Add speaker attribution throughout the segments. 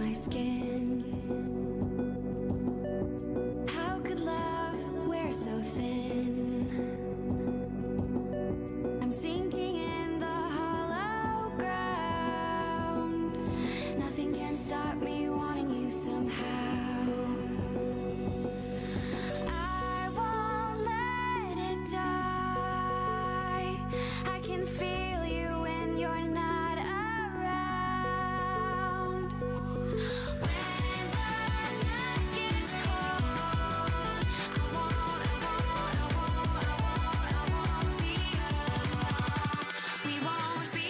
Speaker 1: my skin. How could love wear so thin? I'm sinking in the hollow ground. Nothing can stop me wanting you somehow. I won't let it die. I can feel you when you're not around. When the night gets cold, I won't be alone. We won't be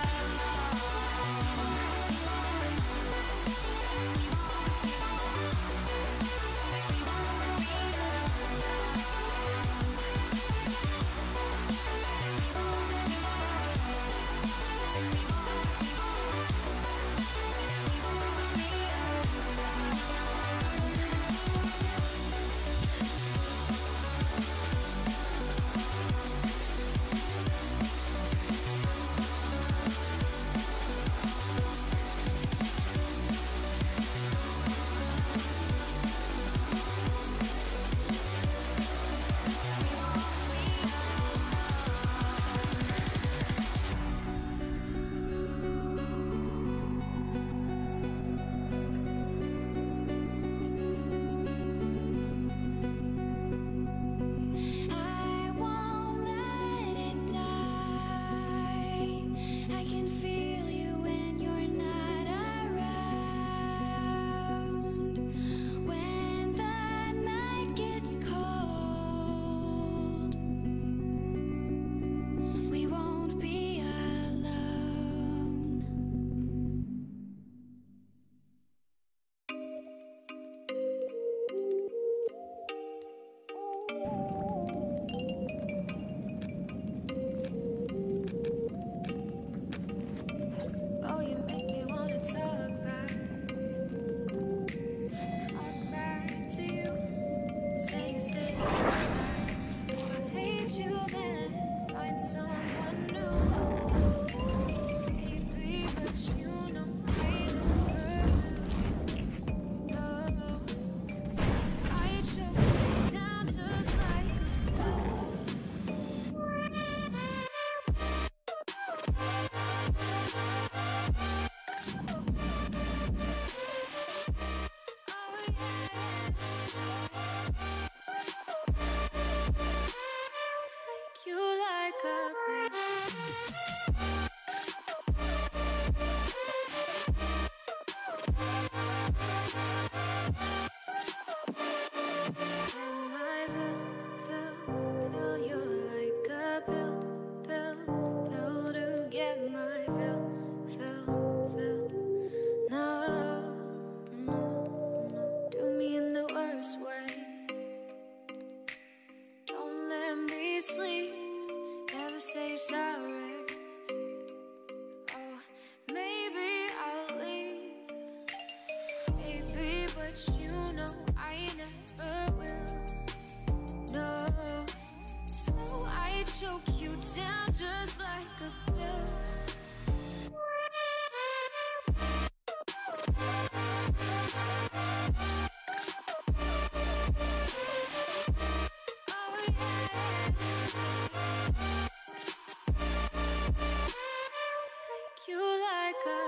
Speaker 1: Oh, you make me wanna talk back to you. Say if I hate you, then find someone new. Baby, but you know I never will. No, so I choke you down just like a you like a Am I fill you like a pill to get my fill. No, do me in the worst way. Don't let me sleep. Never say sorry. Oh, maybe I'll leave. Baby, but you know I never will. No, so I choke you down just like a pill. You like a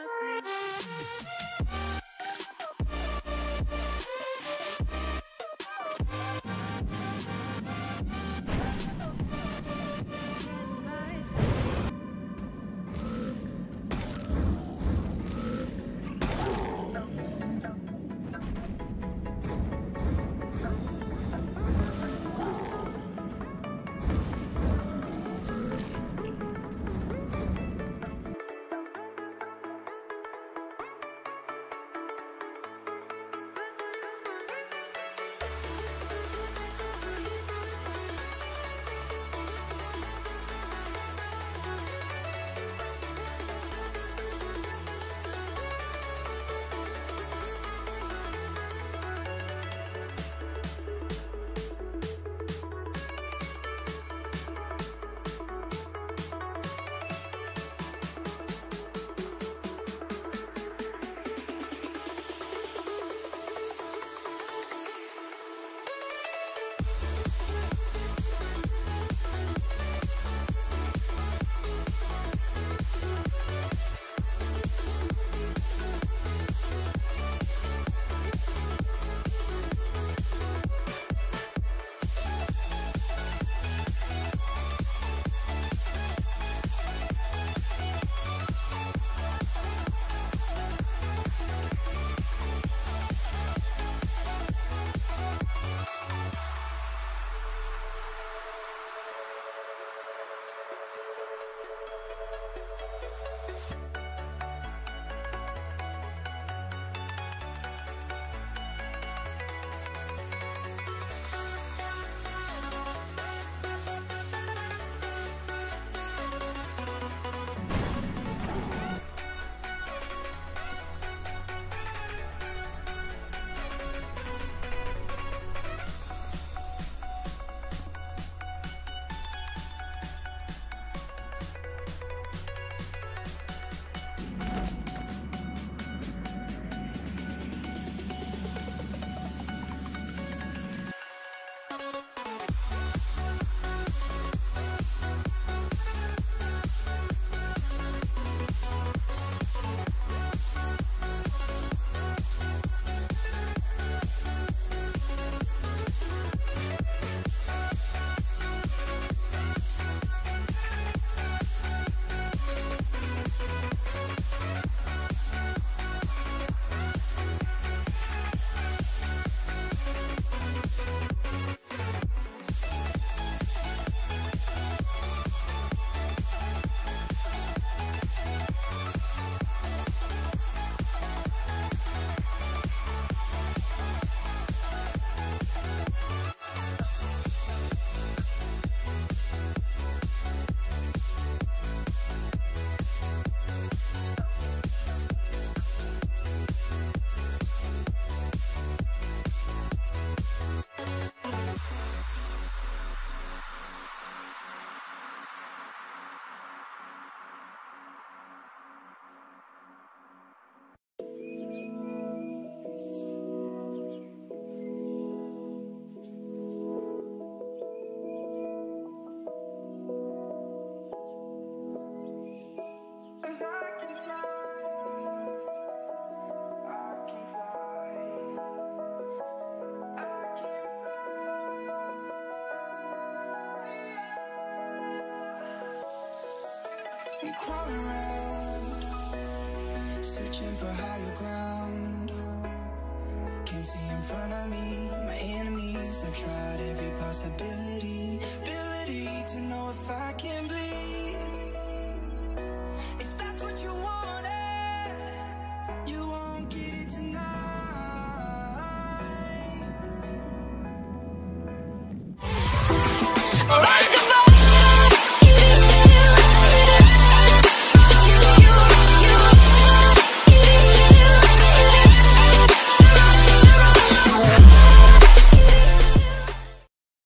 Speaker 2: I'm crawling around, searching for higher ground. Can't see in front of me, my enemies. I've tried every possibility.